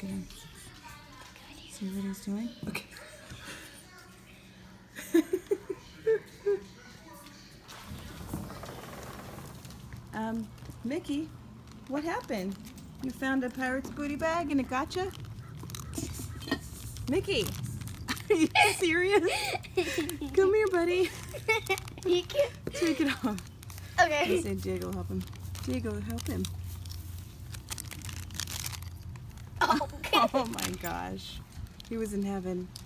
Look at him. See what he's doing? Okay. Mickey, what happened? You found a pirate's booty bag and it got you? Mickey, are you serious? Come here, buddy. You can't. Take it off. Okay. I say Diego, help him. Diego, help him. Oh, okay. Oh my gosh. He was in heaven.